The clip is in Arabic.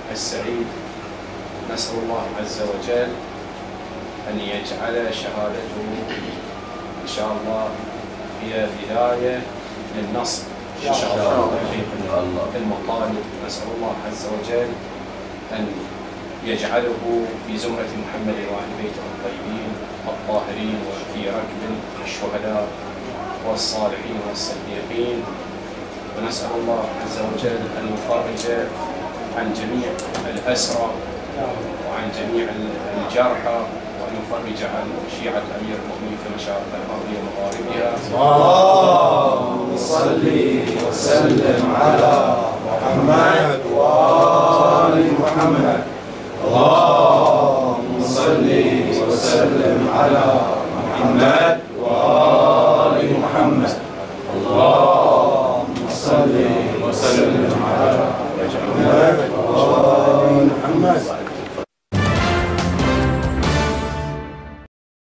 السعيد. نسأل الله عز وجل أن يجعل شهادته إن شاء الله هي بداية للنصر إن شاء الله في المطالب. نسأل الله عز وجل أن يجعله في زمرة محمد وأهل بيته الطيبين الطاهرين وفي ركب الشهداء والصالحين والصديقين. ونسأل الله عز وجل أن يفرج عن جميع الأسرى وعن جميع الجرحى، وأن يفرج عن شيعة أمير المؤمنين في مشارق الأرض ومغاربها. اللهم صل وسلم على محمد وآل محمد. اللهم صل وسلم على محمد وآل محمد. اللهم صل وسلم على محمد